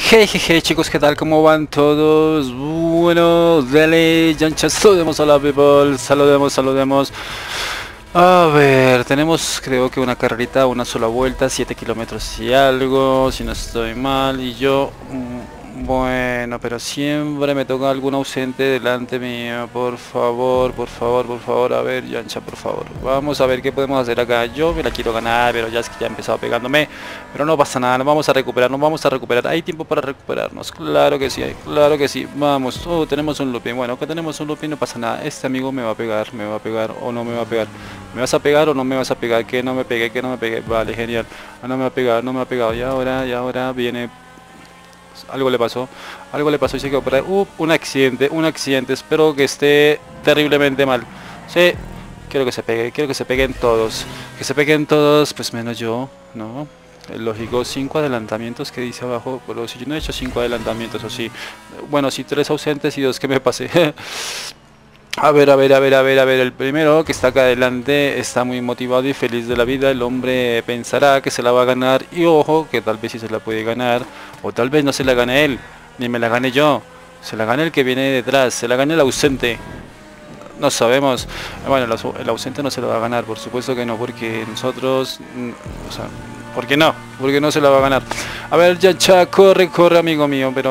Hey chicos, ¿qué tal? ¿Cómo van todos? Bueno, dale, yancha, saludemos a la people, saludemos. A ver, tenemos creo que una carrerita, una sola vuelta, 7 kilómetros y algo, si no estoy mal, y yo, bueno, pero siempre me toca algún ausente delante mío, por favor, a ver, yancha, por favor, vamos a ver qué podemos hacer acá. Yo me la quiero ganar, pero ya es que ya ha empezado pegándome, pero no pasa nada, nos vamos a recuperar, hay tiempo para recuperarnos, claro que sí, vamos, tenemos un looping, bueno, que tenemos un looping, no pasa nada, este amigo me va a pegar o no me va a pegar. ¿Me vas a pegar o no me vas a pegar? Que no me pegue, vale, genial. Ah, no me ha pegado, y ahora viene. Algo le pasó y se quedó por ahí. Un accidente, espero que esté terriblemente mal. Sí, quiero que se peguen todos. Que se peguen todos, pues menos yo, ¿no? Es lógico, 5 adelantamientos que dice abajo, pero si yo no he hecho 5 adelantamientos o sí. Bueno, sí, 3 ausentes y 2 que me pasé. A ver, el primero que está acá adelante está muy motivado y feliz de la vida, el hombre pensará que se la va a ganar y ojo, que tal vez sí se la puede ganar, o tal vez no se la gane él, ni me la gane yo, se la gane el que viene detrás, se la gane el ausente, no sabemos, bueno, el ausente no se la va a ganar, por supuesto que no, porque nosotros, o sea, ¿por qué no? Porque no se la va a ganar. A ver, Yancha, corre, amigo mío, pero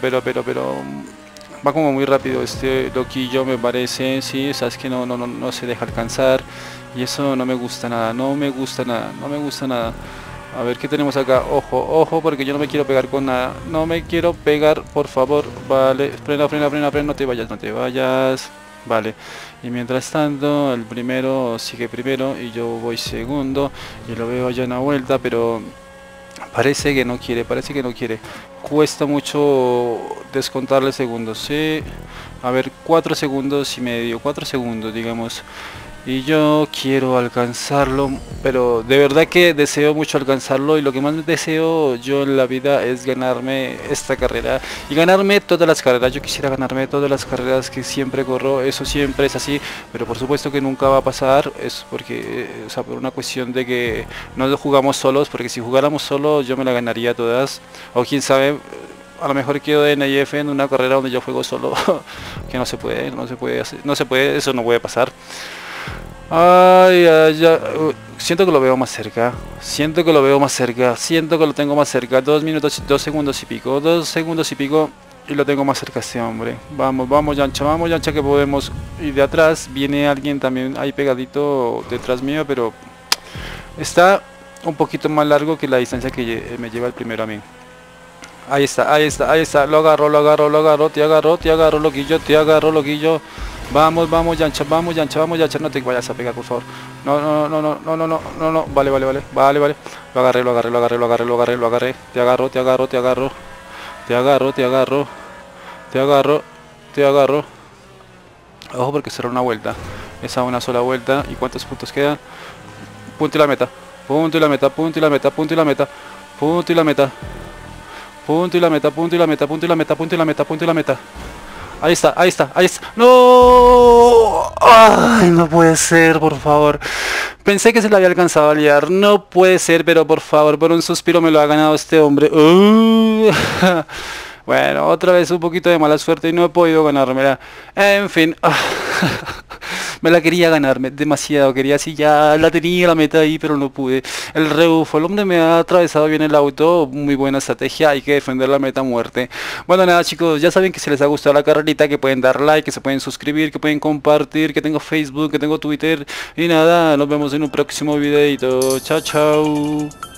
va como muy rápido este loquillo, me parece, sí, sabes que no se deja alcanzar y eso no me gusta nada. A ver qué tenemos acá, ojo, porque yo no me quiero pegar con nada, no me quiero pegar, por favor, vale, frena, no te vayas, vale. Y mientras tanto, el primero sigue primero y yo voy segundo y lo veo ya en la vuelta, pero parece que no quiere, cuesta mucho descontarle segundos, sí, a ver, 4 segundos y medio, 4 segundos digamos, y yo quiero alcanzarlo, pero de verdad que deseo mucho alcanzarlo y lo que más deseo yo en la vida es ganarme esta carrera y ganarme todas las carreras. Yo quisiera ganarme todas las carreras que siempre corro, eso siempre es así, pero por supuesto que nunca va a pasar, es porque, o sea, por una cuestión de que no lo jugamos solos, porque si jugáramos solos yo me la ganaría todas, o quién sabe, a lo mejor quedo de NIF en una carrera donde yo juego solo, que no se puede, eso no puede pasar. Siento que lo veo más cerca, siento que lo tengo más cerca, 2 minutos, 2 segundos y pico, y lo tengo más cerca a este hombre. Vamos Yancha que podemos. Y de atrás viene alguien también ahí pegadito detrás mío, pero está un poquito más largo que la distancia que me lleva el primero a mí. Ahí está, lo agarro, te agarro, loquillo. Vamos, Yancha, no te vayas a pegar, por favor. No, vale. Lo agarré. Te agarro. Ojo porque será una vuelta. Esa una sola vuelta. ¿Y cuántos puntos quedan? Punto y la meta. Ahí está. ¡No! ¡Ay, no puede ser, por favor! Pensé que se le había alcanzado a liar. No puede ser, pero por favor, por un suspiro me lo ha ganado este hombre. Bueno, otra vez un poquito de mala suerte y no he podido ganármela. En fin. Me la quería ganarme demasiado, quería así, ya la tenía la meta ahí, pero no pude. El rebufo, el hombre me ha atravesado bien el auto, muy buena estrategia, hay que defender la meta a muerte. Bueno, nada chicos, ya saben que si les ha gustado la carrerita, que pueden dar like, que se pueden suscribir, que pueden compartir, que tengo Facebook, que tengo Twitter, y nada, nos vemos en un próximo videito. Chao.